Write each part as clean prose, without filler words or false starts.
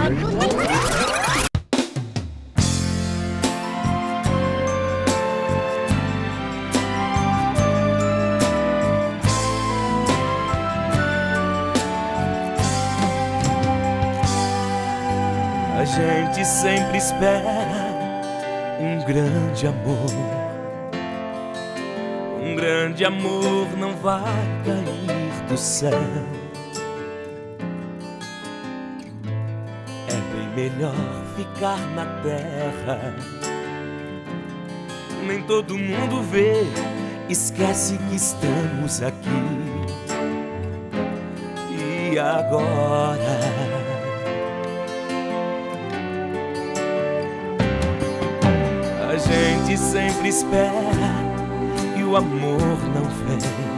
A gente sempre espera um grande amor. Um grande amor não vai cair do céu. É bem melhor ficar na terra. Nem todo mundo vê, esquece que estamos aqui. E agora? A gente sempre espera e o amor não vem.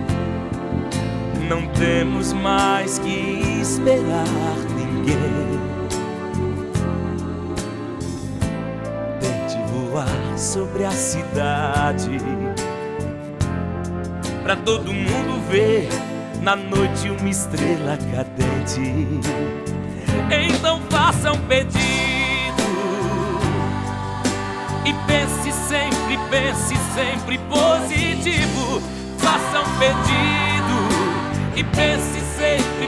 Não temos mais que esperar ninguém. Tente voar sobre a cidade, pra todo mundo ver na noite uma estrela cadente. Então faça um pedido e pense sempre positivo. Faça um pedido e pense sempre